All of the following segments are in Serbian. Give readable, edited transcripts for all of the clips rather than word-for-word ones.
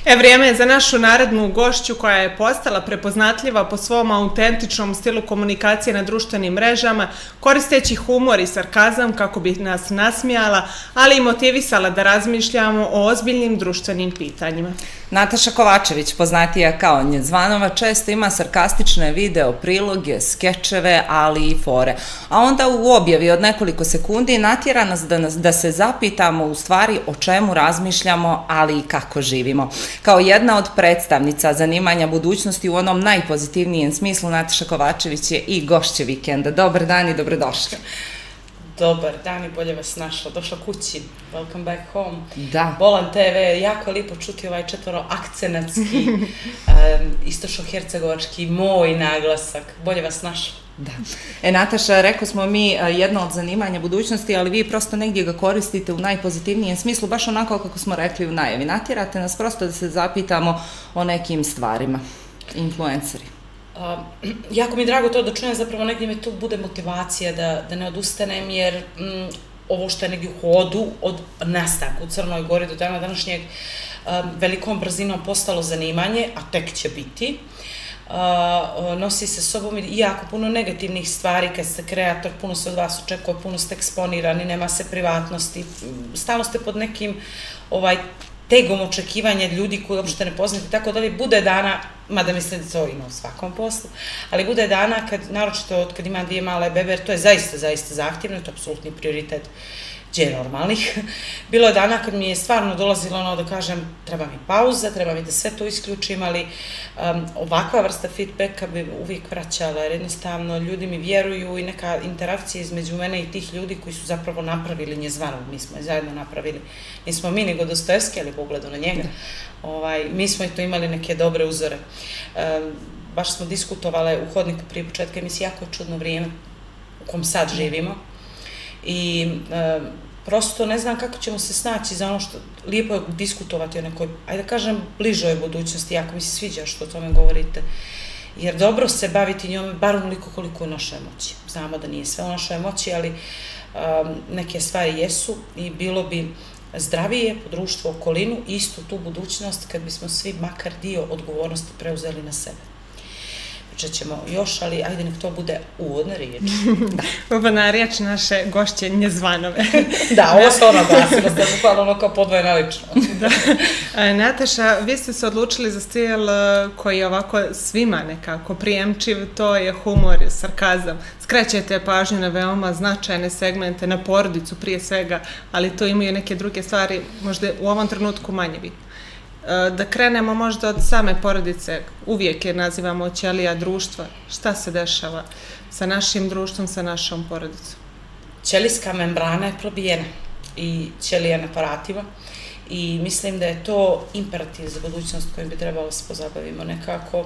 Vrijeme je za našu narednu gošću koja je postala prepoznatljiva po svom autentičnom stilu komunikacije na društvenim mrežama, koristeći humor i sarkazam kako bi nas nasmijala, ali i motivisala da razmišljamo o ozbiljnim društvenim pitanjima. Nataša Kovačević, poznatija kao Njezvanova, često ima sarkastične video priloge, skečeve, ali i fore. A onda u objavi od nekoliko sekundi natjera nas da se zapitamo u stvari o čemu razmišljamo, ali i kako živimo. Kao jedna od predstavnica zanimanja budućnosti u onom najpozitivnijem smislu, Nataša Kovačević je i gošća vikenda. Dobar dan i dobrodošli. Dobar dan i bolje vas našla. Došla kući. Welcome back home. Da. Bolan TV, jako je lijepo čuti ovaj četvoroakcenatski, istočno-hercegovački moj naglasak. Bolje vas našla. Da. Nataša, rekao smo mi jedno od zanimanja budućnosti, ali vi prosto negdje ga koristite u najpozitivnijem smislu, baš onako kako smo rekli u najavi. Natjerate nas prosto da se zapitamo o nekim stvarima. Influenceri. Jako mi je drago to da čujem, zapravo negdje mi tu bude motivacija da ne odustanem, jer ovo što je negdje u hodu od nastanka u Crnoj Gori do dana današnjeg velikom brzinom postalo zanimanje, a tek će biti, nosi se sobom i jako puno negativnih stvari. Kad ste kreator, puno se od vas očekuje, puno ste eksponirani, nema se privatnosti, stalno ste pod nekim tegom očekivanja ljudi koji uopšte ne poznate, tako da li bude dana, mada mislim da to ima u svakom poslu, ali bude dana, naročito kad ima dvije male bebe, jer to je zaista zahtjevno, to je apsolutni prioritet gdje normalnih. Bilo je dana kad mi je stvarno dolazilo ono da kažem treba mi pauza, treba mi da sve to isključim, ali ovakva vrsta feedbacka bi uvijek vraćala, jer jednostavno ljudi mi vjeruju i neka interakcija između mene i tih ljudi koji su zapravo napravili Njezvanu, mi smo je zajedno napravili, nismo mi nego Dostojevski, ali po ugledu na njega, mi smo i to imali neke dobre uzore. Baš smo diskutovale u hodniku prije početka emisije, jako je čudno vrijeme u kom sad živimo. I prosto ne znam kako ćemo se snaći za ono što lijepo je diskutovati o nekoj, ajde da kažem, bližoj budućnosti, jako mi se sviđa što o tome govorite, jer dobro se baviti njome, bar onoliko koliko je u našoj moći. Znamo da nije sve u našoj moći, ali neke stvari jesu i bilo bi zdravije po društvu, okolinu, istu tu budućnost kad bismo svi makar dio odgovornosti preuzeli na sebe. Pričat ćemo još, ali ajde nek to bude uvodna riječ. Uvodna riječ naše gošće Njezvanove. Da, ovo se ono glasilo, ste bukvalno ono kao podvojena lično. Nataša, vi ste se odlučili za stil koji je ovako svima nekako prijemčiv, to je humor, sarkazam. Skrećete pažnju na veoma značajne segmente, na porodicu prije svega, ali to imaju neke druge stvari, možda u ovom trenutku manje bitno. Da krenemo možda od same porodice, uvijek je nazivamo ćelija društva. Šta se dešava sa našim društvom, sa našom porodicom? Ćelijska membrana je probijena i ćelija neparativa i mislim da je to imperativ za budućnost kojim bi trebalo se pozabavimo. Nekako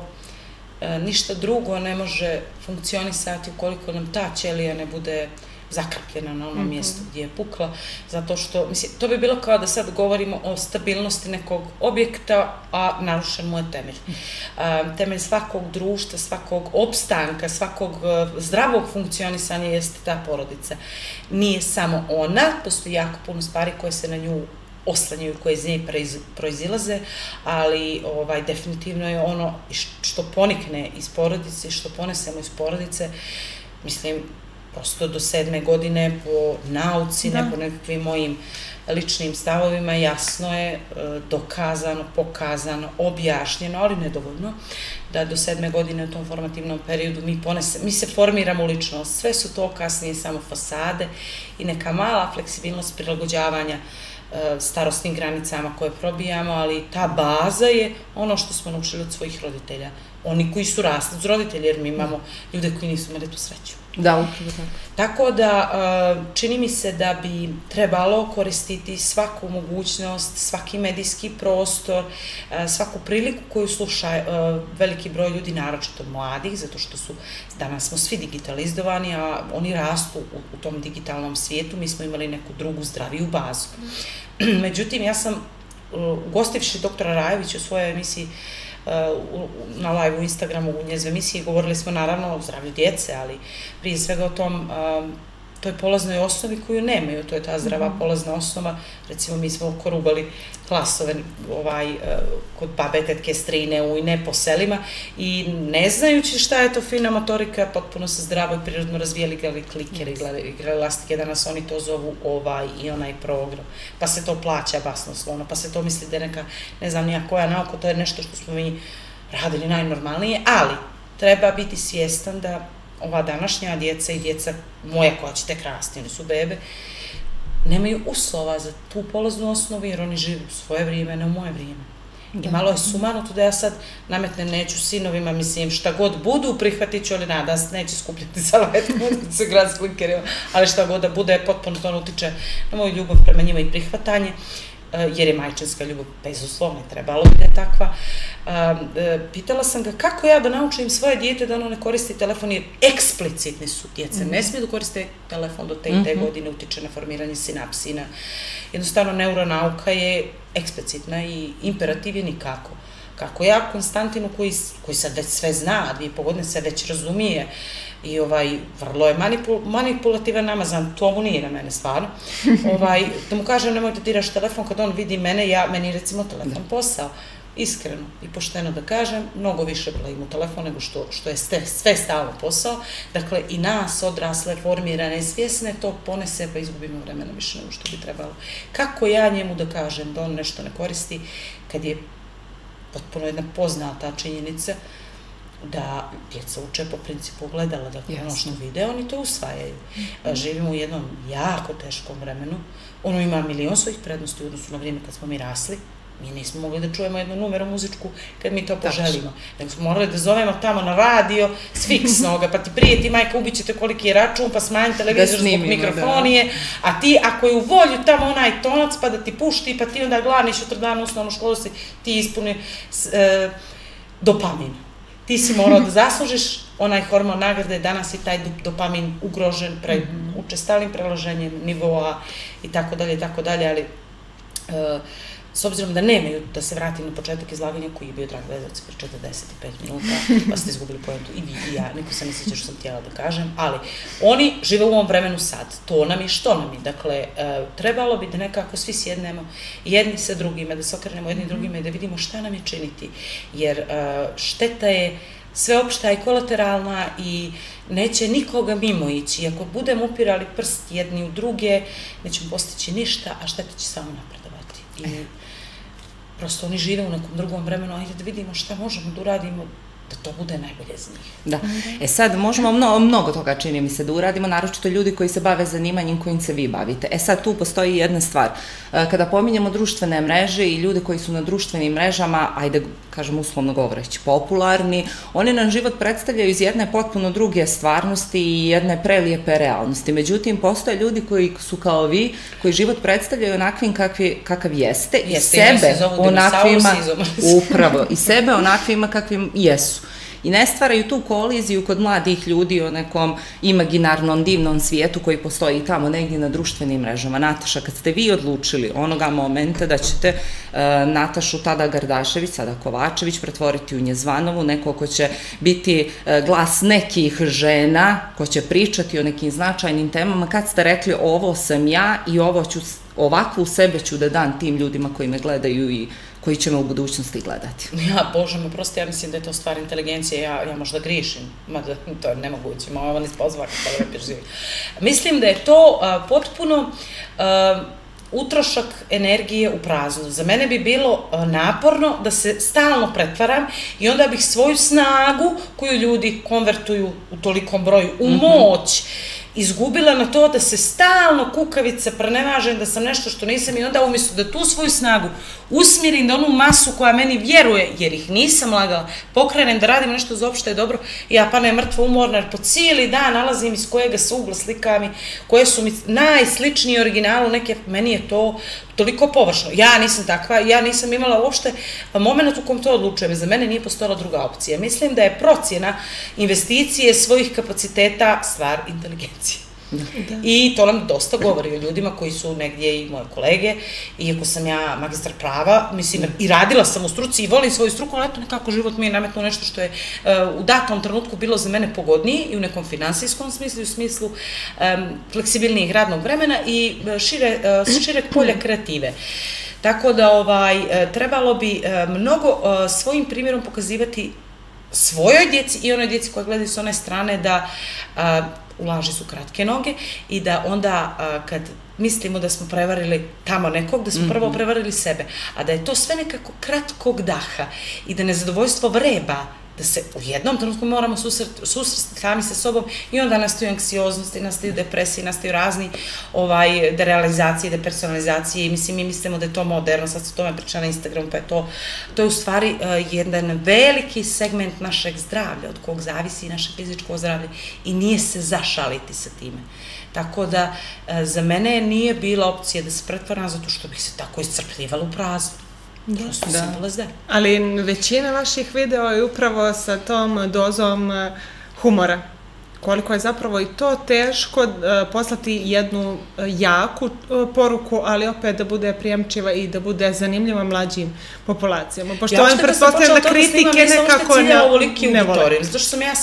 ništa drugo ne može funkcionisati ukoliko nam ta ćelija ne bude zakrpljena na onom mjestu gdje je pukla, zato što, mislim, to bi bilo kao da sad govorimo o stabilnosti nekog objekta, a narušen mu je temelj. Temelj svakog društva, svakog opstanka, svakog zdravog funkcionisanja jeste ta porodica. Nije samo ona, postoji jako puno stvari koje se na nju oslanjaju, koje iz nje proizilaze, ali definitivno je ono što ponikne iz porodice, što ponesemo iz porodice, mislim, prosto do 7. godine po nauci, ne po nekakvim mojim ličnim stavovima, jasno je dokazano, pokazano, objašnjeno, ali nedovoljno, da do 7. godine u tom formativnom periodu mi se formiramo u ličnost. Sve su to kasnije samo fasade i neka mala fleksibilnost prilagođavanja starostnim granicama koje probijamo, ali ta baza je ono što smo naučili od svojih roditelja. Oni koji su rasli uz roditelji, jer mi imamo ljude koji nisu imali tu sreću. Da, upravo tako. Tako da, čini mi se da bi trebalo koristiti svaku mogućnost, svaki medijski prostor, svaku priliku koju sluša veliki broj ljudi, naročito mladih, zato što danas smo svi digitalizovani, a oni rastu u tom digitalnom svijetu, mi smo imali neku drugu zdraviju bazu. Međutim, ja sam, ugostivši doktora Rajevića u svojoj emisiji, na live u Instagramu u njezve emisiji, govorili smo naravno o zdravlju djece, ali prije svega o tom toj polaznoj osnovi koju nemaju, to je ta zdrava polazna osnova. Recimo, mi smo korubali klasove kod babe, tetke, strine, ujne, po selima i ne znajući šta je to fina motorika, potpuno se zdravo i prirodno razvijali, igrali klikere, igrali elastike, danas oni to zovu ovaj i onaj program, pa se to plaća basnoslovno, pa se to misli da je neka, ne znam nija koja nauka, to je nešto što smo mi radili najnormalnije, ali treba biti svjestan da ova današnja djeca i djeca moja koja će tek rasti, oni su bebe, nemaju uslova za tu polaznu osnovu jer oni žive u svoje vrijeme, ne u moje vrijeme. I malo je sumanuto da ja sad nametnem, neću sinovima, mislim, šta god budu, prihvatit ću, ali nadam se, neće skupljati salvetku, kad se grad s klinkerima, ali šta god da bude, potpuno to utiče na moju ljubav prema njima i prihvatanje, jer je majčinska ljubav bezuslovna i trebalo bi da je takva. Pitala sam ga kako ja da naučim svoje dijete da ono ne koristi telefon, jer eksplicitni su djece, ne smije da koriste telefon do te i te godine, utiče na formiranje sinapsina. Jednostavno, neuronauka je eksplicitna i imperativ je nikako. Kako ja Konstantinu, koji sad već sve zna, 2,5 godine se već razumije i vrlo je manipulativan, namazan, to mu nije na mene stvarno, da mu kažem nemoj da diraš telefon kad on vidi mene, meni recimo telefon posao. Iskreno i pošteno da kažem, mnogo više brojim u telefon nego što je sve stalno posao. Dakle, i nas odrasle, formirane, svjesne, to ponese pa izgubimo vremena više nego što bi trebalo. Kako ja njemu da kažem da on nešto ne koristi kad je potpuno jedna poznata činjenica da djeca uče po principu gledala, dakle ono što vide, oni to usvajaju. Živimo u jednom jako teškom vremenu, ono ima milion svojih prednosti u odnosu na vrijeme kad smo mi rasli. Mi nismo mogli da čujemo jednu numeru muzičku kad mi to poželimo. Nego smo morali da zovemo tamo na radio s fiksnoga, pa ti prijeti majka, ubićete koliki je račun, pa smanji televizor zbog mikrofonije, a ti ako je u volju tamo onaj tonac pa da ti pušti, pa ti onda glavni sutra dan u osnovnu školu si ti ispuni dopamin. Ti si morao da zaslužiš onaj hormon nagrade, danas je taj dopamin ugrožen učestalim prelaženjem nivoa i tako dalje, ali s obzirom da nemaju, da se vratim na početak izlaganja koji je bio drag gledalci pre 45 minuta, pa ste izgubili pojentu i vi i ja, niko se ne sjeća što sam htjela da kažem, ali oni žive u ovom vremenu sad, to nam je, što nam je, dakle, trebalo bi da nekako svi sjednemo jedni sa drugima, da se okrenemo jedni drugima i da vidimo šta nam je činiti, jer šteta je sveopšta i kolateralna i neće nikoga mimo ići, ako budemo upirali prst jedni u druge, nećemo postići ništa, a šteta će samo napredovati. I prosto oni žive u nekom drugom vremenu, ajde da vidimo šta možemo da uradimo da to bude najbolje za njih. Da. Sad možemo mnogo toga, čini mi se, da uradimo, naročito ljudi koji se bave zanimanjem kojim se vi bavite. Sad tu postoji jedna stvar. Kada pominjemo društvene mreže i ljude koji su na društvenim mrežama, ajde, kažem uslovno govoreći, popularni, oni nam život predstavljaju iz jedne potpuno druge stvarnosti i jedne prelijepe realnosti. Međutim, postoje ljudi koji su kao vi, koji život predstavljaju onakvim kakav jeste i sebe onakvima kakvim jesu. I ne stvaraju tu koliziju kod mladih ljudi o nekom imaginarnom, divnom svijetu koji postoji tamo negdje na društvenim mrežama. Nataša, kad ste vi odlučili onoga momenta da ćete Natašu tada Gardašević, sada Kovačević, pretvoriti u Njezvanovu, neko ko će biti glas nekih žena, ko će pričati o nekim značajnim temama, kad ste rekli ovo sam ja i ovakvu sebe ću da dam tim ljudima koji me gledaju i koji će me u budućnosti gledati. Ja, Bože me prosti, ja mislim da je to stvar inteligencije, ja možda grišim, mada to je nemoguće, ovo ne spozvaka, pa da živi. Mislim da je to potpuno utrošak energije u prazno. Za mene bi bilo naporno da se stalno pretvaram i onda bih svoju snagu koju ljudi konvertuju u tolikom broju u moć izgubila na to da se stalno kukavica prenevažem, da sam nešto što nisam i onda umjesto da tu svoju snagu usmjerim da onu masu koja meni vjeruje, jer ih nisam lagala, pokrenem da radim nešto za opšte dobro, ja pa ne mrtvo umorna, jer po cijeli dan nalazim iz kojega se ugla slika mi, koje su mi najsličnije originalu, meni je to toliko površno. Ja nisam takva, ja nisam imala uopšte moment u kom to odlučujem, za mene nije postojala druga opcija. Mislim da je procjena investicije svojih kapaciteta stvar inteligencije. I to nam dosta govori o ljudima koji su negdje i moje kolege, iako sam ja magistar prava, mislim, i radila sam u struci i volim svoju struku, ali eto nekako život mi je nametnuo nešto što je u datom trenutku bilo za mene pogodnije i u nekom finansijskom smislu i u smislu fleksibilnijeg radnog vremena i šireg polja kreative. Tako da trebalo bi mnogo svojim primjerom pokazivati svojoj djeci i onoj djeci koja gledaju s one strane da u laži su kratke noge i da onda kad mislimo da smo prevarili tamo nekog, da smo prvo prevarili sebe, a da je to sve nekako kratkog daha i da nezadovoljstvo vreba, da se u jednom trenutku moramo susresti sami sa sobom i onda nastaju anksioznosti, nastaju depresije, nastaju razni derealizacije, depersonalizacije i mislim, mi mislimo da je to moderno, sad se o tome priča na Instagramu, pa je to je u stvari jedan veliki segment našeg zdravlja, od kog zavisi naše fizičko zdravlje i nije se zašaliti sa time. Tako da za mene nije bila opcija da se pretvaram zato što bih se tako iscrpljivala u praznu. Ali većina vaših videa je upravo sa tom dozom humora. Koliko je zapravo i to teško poslati jednu jaku poruku, ali opet da bude prijemčiva i da bude zanimljiva mlađim populacijama. Pošto ovim pretpostavljam da kritike nekako ne vole. Zato što sam ja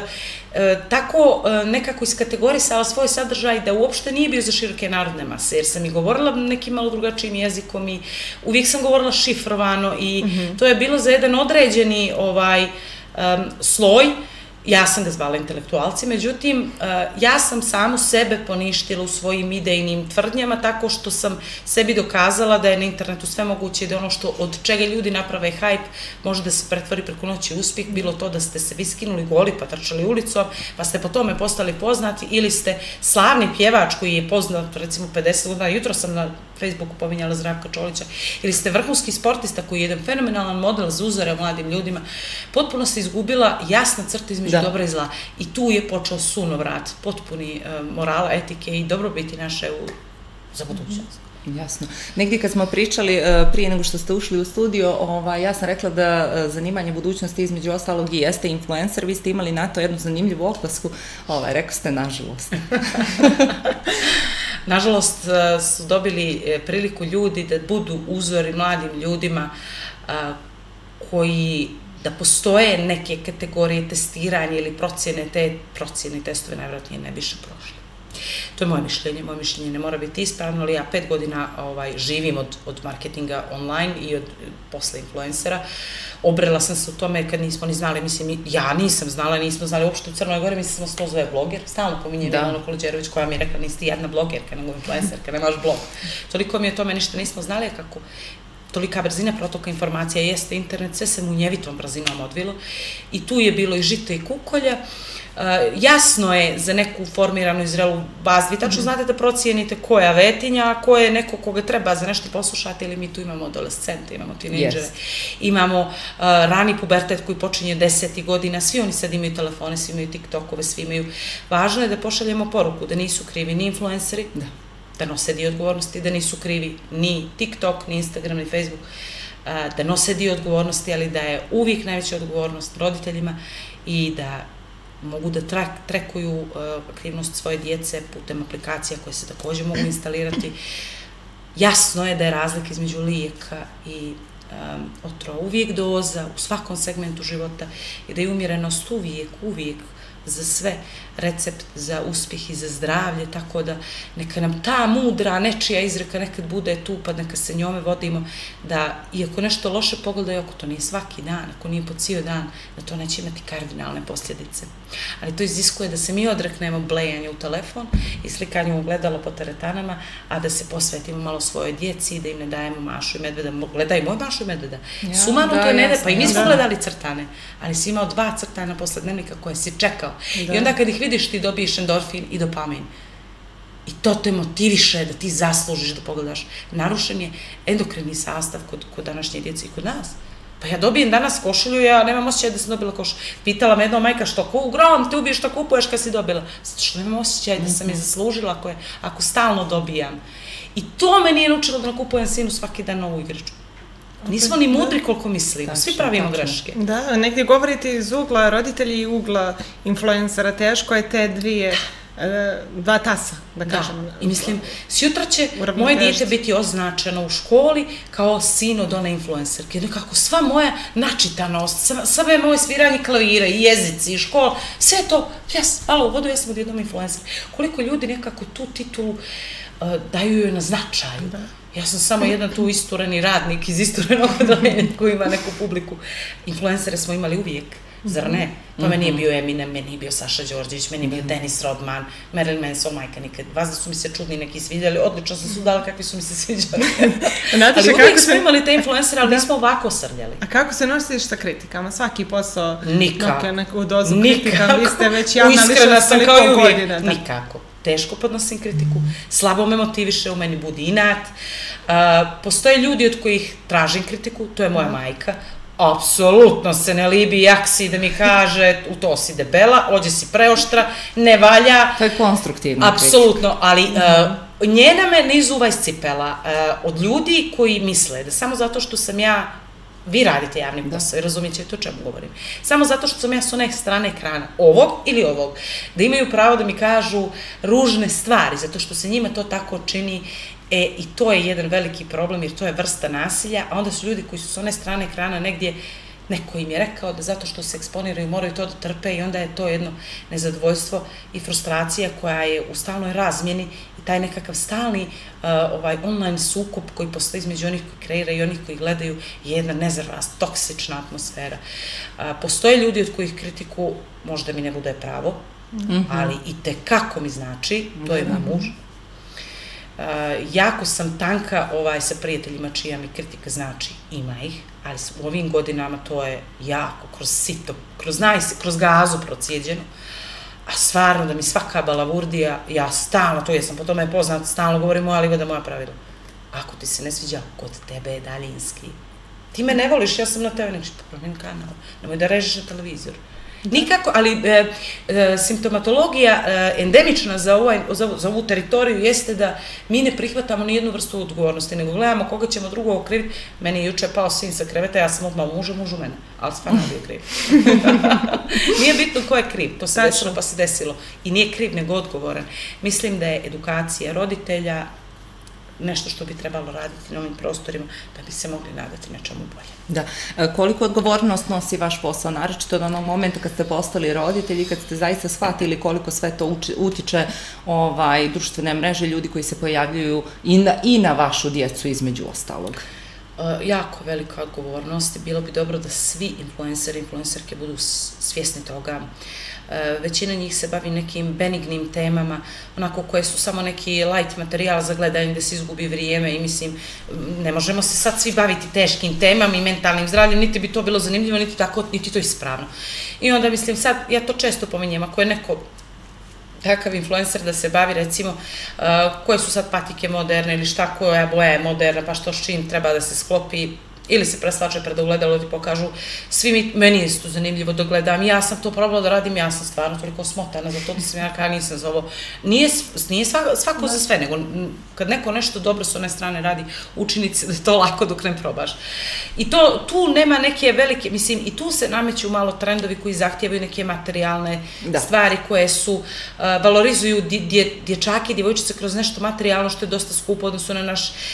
tako nekako iskategorisala svoj sadržaj da uopšte nije bio za široke narodne mase, jer sam i govorila nekim malo drugačijim jezikom i uvijek sam govorila šifrovano i to je bilo za jedan određeni sloj. Ja sam ga zvala intelektualci, međutim, ja sam samu sebe poništila u svojim idejnim tvrdnjama tako što sam sebi dokazala da je na internetu sve moguće i da ono što od čega ljudi naprave hype može da se pretvori preko noći uspjeh, bilo to da ste se vi skinuli goli pa trčali ulicom, pa ste po tome postali poznati ili ste slavni pjevač koji je poznat recimo 50 godina, jutro sam na Facebooku pominjala Zdravka Čolića, ili ste vrhunski sportista koji je jedan fenomenalan model za uzore mladim ljudima, potpuno se izgubila jasna crta između dobra i zla. I tu je počeo sunovrat, potpuni morala, etike i dobrobiti naše za budućnost. Jasno. Negdje kad smo pričali prije nego što ste ušli u studio, ja sam rekla da zanimanje budućnosti između ostalog i jeste influencer. Vi ste imali na to jednu zanimljivu opasku. Rekli ste nažalost. Nažalost su dobili priliku ljudi da budu uzori mladim ljudima koji da postoje neke kategorije testiranja ili procjene, te procjene i testove najvjerojatnije ne biše prošli. To je moje mišljenje ne mora biti ispravno, ali ja 5 godina živim od marketinga online i od posle influencera. Obrela sam se u tome kad nismo ni znali, mislim, ja nisam znala, nismo znali uopšte u Crnoj Gori, mislim smo to zove bloger, stalno pominje Milana Kolođerović koja mi je rekla nisi ti jedna blogerka, nego influencerka, nemaš blog. Toliko mi o tome ništa nismo znali, kako tolika brzina protoka informacija jeste internet, sve se munjevitom brzinom odvilo i tu je bilo i žita i kukolja. Jasno je za neku formiranu i zrelu bazu, vi tačno znate da procijenite ko je avetinja, a ko je neko koga treba za nešto poslušati, ili mi tu imamo adolescente, imamo tinejdžere, imamo rani pubertet koji počinje 10. godina, svi oni sad imaju telefone, svi imaju TikTokove, svi imaju. Važno je da pošaljemo poruku da nisu krivi ni influenceri, da nose dio odgovornosti, da nisu krivi ni TikTok, ni Instagram, ni Facebook, da nose dio odgovornosti, ali da je uvijek najveća odgovornost roditeljima i da mogu da trekuju aktivnost svoje djece putem aplikacija koje se također mogu instalirati. Jasno je da je razlika između lijeka i otrova uvijek doza u svakom segmentu života i da je umjerenost uvijek za sve recept za uspjeh i za zdravlje, tako da neka nam ta mudra nečija izreka nekad bude tu, pa neka se njome vodimo, da iako nešto loše pogledaju, ako to nije svaki dan, ako nije po cijel dan, da to neće imati kardinalne posljedice. Ali to iziskuje da se mi odreknemo blejanja u telefon i slikanju u gledalo po teretanama, a da se posvetimo malo svojoj djeci i da im ne dajemo Mašu i Medveda. Gledaj moj Mašu i Medveda. Sumano to je ne da, pa i mi smo gledali crtane, ali si imao 2 crtana posle dnevnika koje si čekao. I onda kad ih vidiš ti dobiješ endorfin i dopamin. I to te motiviše da ti zaslužiš da pogledaš. Narušen je endokrini sastav kod današnje djece i kod nas. Pa ja dobijem danas košulju, ja nemam osjećaj da sam dobila košulju. Pitala me jedno majka što grom, ti ubiješ što kupuješ kad si dobila. Zato što nemam osjećaj da sam je zaslužila ako stalno dobijam. I to me nije naučilo da nakupujem sinu svaki dan novu igračku. Nismo ni mudri koliko mislimo, svi pravimo greške. Da, negdje govorite iz ugla roditelji i ugla influencera, teško je te dvije 2 tasa, da kažem. I mislim, sjutra će moje dijete biti označeno u školi kao sin od one influencerke. Nekako sva moja načitanost, sve moje sviranje klavira i jezici i škola, sve to, hvala u vodu, ja sam odjednom influencer. Koliko ljudi nekako tu titulu daju joj na značaju. Ja sam samo jedan tu istureni radnik iz isturenog odeljenja koji ima neku publiku. Influencere smo imali uvijek, zar ne? Pa meni je bio Eminem, meni je bio Saša Đorđević, meni je bio Dennis Rodman, Marilyn Manson, majka nikad. Vas da su mi se čudni neki svidjeli, odlično sam sudala kakvi su mi se sviđali. Ali uvijek smo imali te influencere, ali nismo ovako srljali. A kako se nosiš sa kritikama? Svaki posao nikako. Neku dozu kritika, vi ste već javna više od toliko godina. Nikako. Teško podnosim kritiku, slabo me motiviše, u meni budi inat. Postoje ljudi od kojih tražim kritiku, to je moja majka. Apsolutno se ne libi jaksi da mi kaže u to si debela, ođe si preoštra, ne valja. To je konstruktivna kritika. Apsolutno, ali njena me ne izuva iz cipela. Od ljudi koji misle da samo zato što sam ja, vi radite javni posao i razumjet ćete o čemu govorim. Samo zato što sam ja s one strane ekrana, ovog ili ovog, da imaju pravo da mi kažu ružne stvari, zato što se njima to tako čini. I to je jedan veliki problem, jer to je vrsta nasilja, a onda su ljudi koji su s one strane ekrana negdje, neko im je rekao da zato što se eksponiraju moraju to da trpe i onda je to jedno nezadovoljstvo i frustracija koja je u stalnoj razmjeni i taj nekakav stalni online sukob koji postoji između onih koji kreira i onih koji gledaju je jedna nezdrava, toksična atmosfera. Postoje ljudi od kojih kritiku možda mi ne bude pravo, ali i tekako mi znači, to je moj muž. Jako sam tanka sa prijateljima čija mi kritika znači, ima ih, ali u ovim godinama to je jako, kroz sito, kroz gazu procijeđeno, a stvarno da mi svaka balavurdija, ja stalno, to jesam po tome poznat, stalno govorim moja ligoda, moja pravila. Ako ti se ne sviđa, kod tebe je daljinski. Ti me ne voliš, ja sam na tebe, neći promeni kanal, nemoj da režeš na televizor. Nikako, ali simptomatologija endemična za ovu teritoriju jeste da mi ne prihvatamo ni jednu vrstu odgovornosti, nego gledamo koga ćemo drugo okriviti. Meni je juče pao sin sa kreveta, ja sam odmah mužu mene, ali stvarno bio kriv. Nije bitno ko je kriv, to se desilo pa se desilo. I nije kriv, nego odgovoran. Mislim da je edukacija roditelja nešto što bi trebalo raditi na ovim prostorima da bi se mogli nadati nečemu bolje. Da. Koliko odgovornost nosi vaš posao, naročito od onog momenta kad ste postali roditelji, kad ste zaista shvatili koliko sve to utiče društvene mreže, ljudi koji se pojavljuju i na vašu djecu između ostalog? Jako velika odgovornost. Bilo bi dobro da svi influenceri i influencerke budu svjesni toga. Većina njih se bavi nekim benignim temama, onako koje su samo neki light materijal za gledanje gde se izgubi vrijeme i mislim, ne možemo se sad svi baviti teškim temama i mentalnim zdravljem, niti bi to bilo zanimljivo, niti to ispravno. I onda mislim, sad, ja to često pominjem, ako je neko takav influencer da se bavi, recimo, koje su sad patike moderne ili šta, koja boja je moderna, pa što s čim treba da se sklopi, ili se preslače pred ogledalo ti pokažu, meni je isto zanimljivo da gledam, ja sam to probala da radim, ja sam stvarno toliko smotana za to da sam ja kada nisam za ovo. Nije svako za sve, nego kad neko nešto dobro s one strane radi, učinici da je to lako dok ne probaš. I tu nema neke velike, mislim, i tu se nameću malo trendovi koji zahtijevaju neke materijalne stvari koje su, valorizuju dječake i djevojčice kroz nešto materijalno što je dosta skupo odnosno na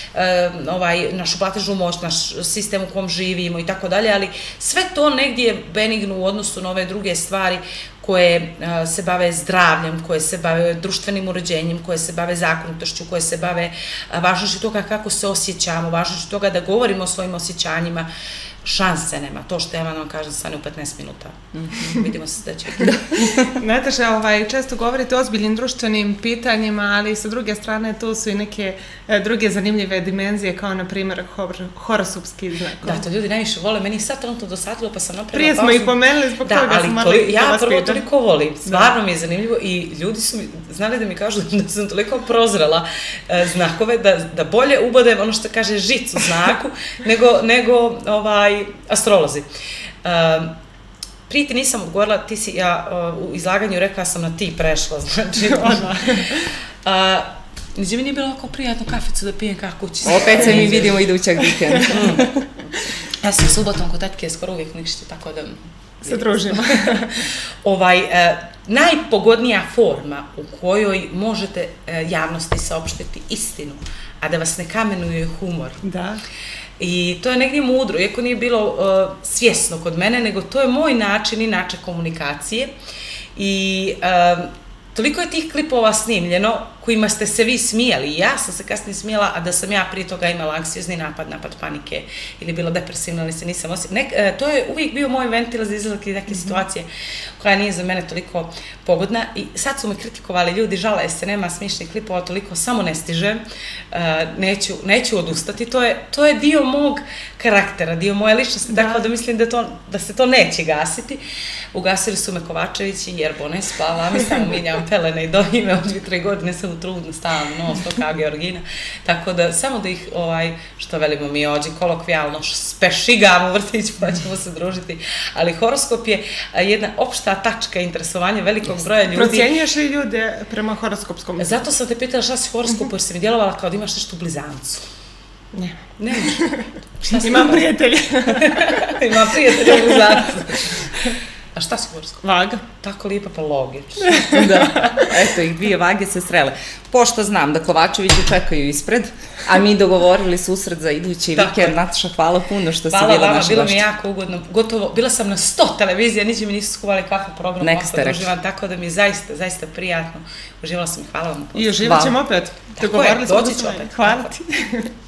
našu platežnu moć, naš sistem u kom živimo i tako dalje, ali sve to negdje je benigno u odnosu na ove druge stvari koje se bave zdravljem, koje se bave društvenim uređenjem, koje se bave zakonitošću, koje se bave važnošću toga kako se osjećamo, važnošću toga da govorimo o svojim osjećanjima. Šanse nema. To što ja vam kažem stane u 15 minuta. Vidimo se sljedeće. Nataša, često govorite o ozbiljnim društvenim pitanjima, ali sa druge strane tu su i neke druge zanimljive dimenzije, kao na primjer horoskopski znak. Da, to ljudi najviše vole. Meni je sad trenutno dosadilo, pa sam napravila pauzu. Prije smo ih pomenuli, zbog toga sam malo ja prvo toliko volim. Stvarno mi je zanimljivo i ljudi su znali da mi kažu da sam toliko prozrela znakove, da bolje ubodem ono što kaže žic u znaku, nego astrolozi. Prije ti nisam odgovorila, ti si, ja u izlaganju rekla sam na ti prešla, znači neđe mi nije bilo ovako prijatno kaficu da pijem kako kući. Opet se mi vidimo idućeg vikenda. Ja sam subotom kod tetke skoro uvijek ništa, tako da se družimo. Najpogodnija forma u kojoj možete javnosti saopštiti istinu, a da vas ne kamenuje je humor. Da. I to je negdje mudro, iako nije bilo svjesno kod mene, nego to je moj način i način komunikacije. I toliko je tih klipova snimljeno kojima ste se vi smijali. Ja sam se kasnije smijala, a da sam ja prije toga imala anksiozni napad panike ili bila depresivna, ali se nisam osjećala. To je uvijek bio moj ventil za izlazak iz neke situacije koja nije za mene toliko pogodna. I sad su me kritikovali ljudi, žale se, nema smišnih klipova, toliko samo ne stižem, neću odustati. To je dio mog karaktera, dio moje ličnosti, tako da mislim da se to neće gasiti. Ugasili su me Kovačević i Jerbo ne spava, mi samo minjam pelene i dojime od 2-3 godine sam u trudnu stavno, non stop kao Georgina. Tako da, samo da ih, što velimo mi ođi, kolokvijalno spešigam u vrtiću pa ćemo se družiti. Ali horoskop je jedna opšta tačka interesovanja velikog broja ljudi. Procjenjuješ li ljude prema horoskopskom? Zato sam te pitala šta si horoskop, jer si mi djelovala kao da imaš nešto u blizancu. Ne. Nemaš. Imam prijatelje. Imam prijatelje u blizancu. A šta si horoskop? Vaga. Tako lijepa, pa logično. Da, eto ih, 2 vage se srele. Pošto znam da Kovačevići čekaju ispred, a mi dogovorili susret za idući vikend. Nataša, hvala puno što si bila naš gošća. Hvala vama, bilo mi je jako ugodno. Gotovo, bila sam na 100 televizija, niđe mi nisu skuvali kakav program. Nek ste rekli. Tako da mi je zaista prijatno. Uživala sam i hvala vam. I uživat ćemo opet. Tako je, doći ću opet. Hvala ti.